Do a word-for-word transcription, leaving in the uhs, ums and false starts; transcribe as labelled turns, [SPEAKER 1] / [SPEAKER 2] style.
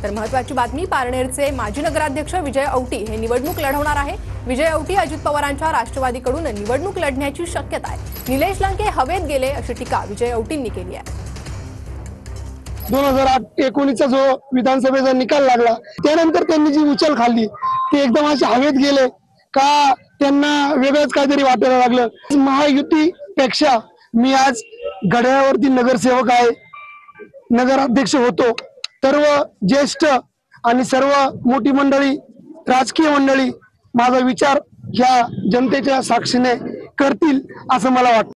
[SPEAKER 1] तर महत्त्वाची बातमी, पारनेरचे माजी नगराध्यक्ष विजय औटी हे निवडणूक लढवणार आहे। विजय औटी अजित पवारांच्या राष्ट्रवादीकडून निवडणूक लढण्याची शक्यता आहे। निलेश लंके हवेत गेले अशी टीका विजय औटींनी केली आहे।
[SPEAKER 2] दोन हजार आठ एकोणीसचा जो विधानसभेचा निकाल लागला त्यानंतर त्यांनी जी उचल खाल्ली ते एकदम असे हवेत गेले का, त्यांना वेगळंच काहीतरी वाटायला लागलं। महायुतीपेक्षा मी आज घड्याळावरती नगरसेवक आहे, नगराध्यक्ष होतो। सर्व ज्येष्ठ आणि सर्व मोठी मंडळी, राजकीय मंडळी माझा विचार या जनतेच्या साक्षीने करतील असं मला वाटतं।